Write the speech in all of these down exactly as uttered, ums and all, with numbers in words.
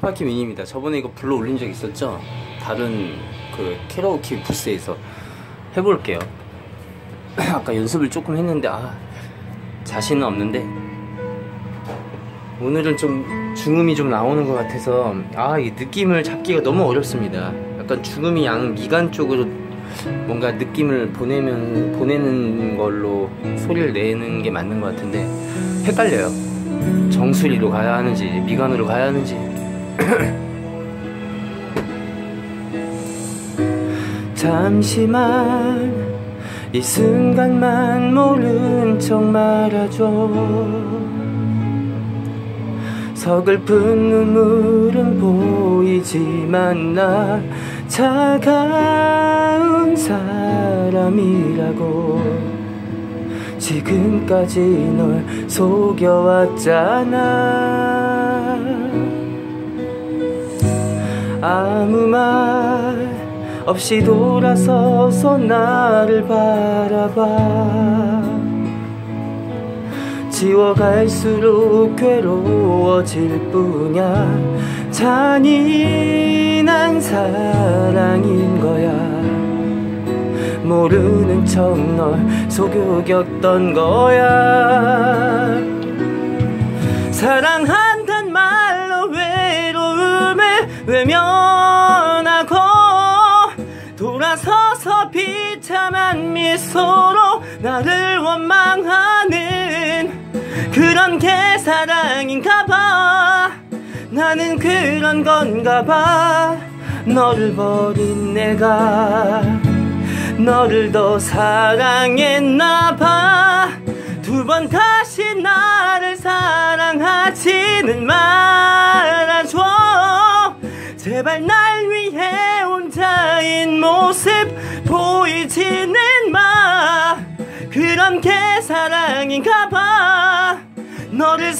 투파키 미니입니다. 저번에 이거 불러 올린 적 있었죠? 다른 그 캐러오케 부스에서 해볼게요. 아까 연습을 조금 했는데 아 자신은 없는데 오늘은 좀 중음이 좀 나오는 것 같아서 아 이 느낌을 잡기가 너무 어렵습니다. 약간 중음이 양 미간 쪽으로 뭔가 느낌을 보내면 보내는 걸로 소리를 내는 게 맞는 것 같은데 헷갈려요. 정수리로 가야 하는지 미간으로 가야 하는지. 잠시만 이 순간만 모른 척 말아줘. 서글픈 눈물은 보이지만 나 차가운 사람이라고. 지금까지 널 속여왔잖아. 아무 말 없이 돌아서서 나를 바라봐. 지워갈수록 괴로워질 뿐이야. 잔인한 사랑인 거야. 모르는 척 널 속였던 거야. 사랑한단 말로 외로움을 외면하고 돌아서서 비참한 미소로 나를 원망하는 그런 게 사랑인가봐. 나는 그런 건가봐. 너를 버린 내가 너를 더 사랑했나봐. 두 번 다시 나를 사랑하지는 말아줘. 제발 날 위해 혼자인 모습 보이지는 마. 그런 게 사랑인가봐. 너를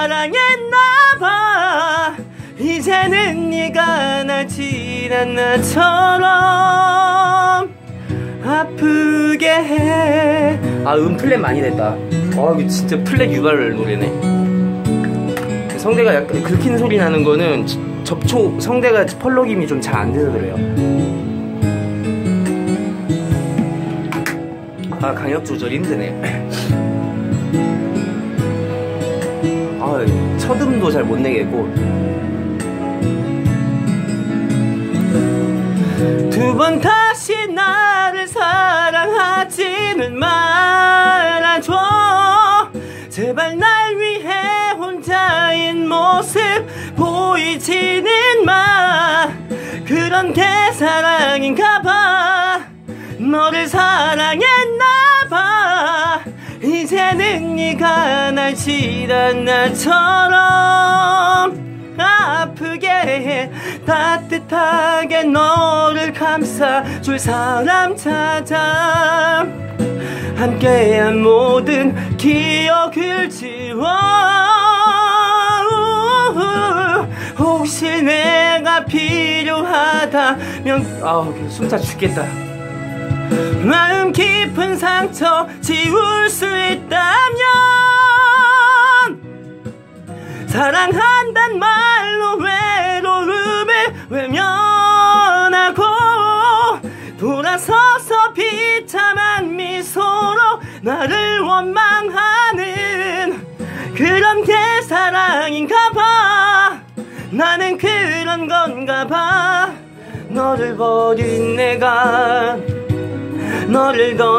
사랑했나봐. 이제는 네가 날 지난 나처럼 아프게 해. 아 음 플랫 많이 됐다. 아 이거 진짜 플랫 유발 노래네. 성대가 약간 긁히는 소리 나는 거는 접촉 성대가 펄럭임이 좀 잘 안 돼서 그래요. 아 강약 조절이 힘드네. 아 첫음도 잘 못 내겠고. 두 번 다시 나를 사랑하지는 말아줘. 제발 날 위해 혼자인 모습 보이지는 마. 그런 게 사랑인가봐. 너를 사랑했나봐. 이제는 네가 날 지난 나처럼 아프게 해. 따뜻하게 너를 감싸줄 사람 찾아. 함께한 모든 기억을 지워. 혹시 내가 필요하다면 아우 숨차 죽겠다. 마음 깊은 상처 지울 수 있다면 사랑한단 말로 외로움을 외면하고 돌아서서 비참한 미소로 나를 원망하는 그런 게 사랑인가봐. 나는 그런 건가봐. 너를 버린 내가 너를 더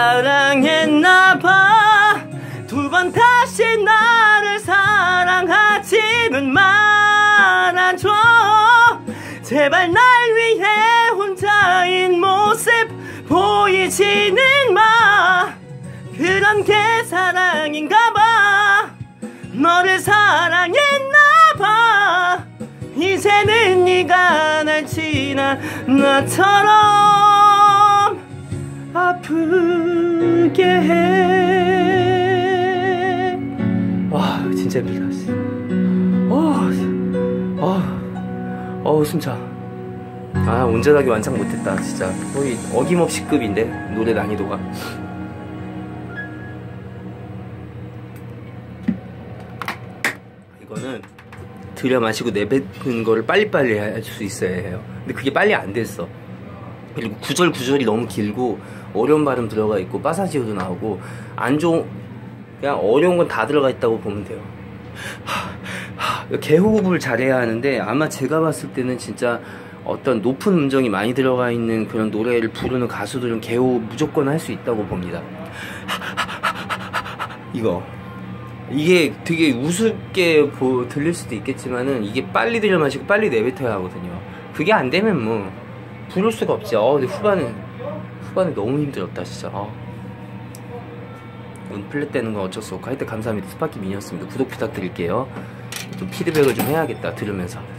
사랑했나봐. 두 번 다시 나를 사랑하지는 말아줘. 제발 날 위해 혼자인 모습 보이지는 마. 그런 게 사랑인가봐. 너를 사랑했나봐. 이제는 네가 날 지난 나처럼 아프게 해. 와 진짜 힘들다. 어, 어, 어 숨차. 아 온전하게 완창 못했다. 진짜 거의 어김없이 급인데 노래 난이도가. 이거는 들여 마시고 내뱉는 거를 빨리빨리 할 수 있어야 해요. 근데 그게 빨리 안 됐어. 그리고 구절 구절이 너무 길고 어려운 발음 들어가 있고 빠사지오도 나오고 안 좋은, 그냥 어려운 건 다 들어가 있다고 보면 돼요. 개호흡을 잘해야 하는데 아마 제가 봤을 때는 진짜 어떤 높은 음정이 많이 들어가 있는 그런 노래를 부르는 가수들은 개호흡 무조건 할 수 있다고 봅니다. 이거 이게 되게 우습게 보, 들릴 수도 있겠지만은 이게 빨리 들여 마시고 빨리 내뱉어야 하거든요. 그게 안 되면 뭐 부를 수가 없지. 어 근데 후반에 후반에 너무 힘들었다 진짜. 어. 운 플랫 되는 건 어쩔 수 없고 하여튼 감사합니다. 스파키 미니였습니다. 구독 부탁드릴게요. 좀 피드백을 좀 해야겠다 들으면서.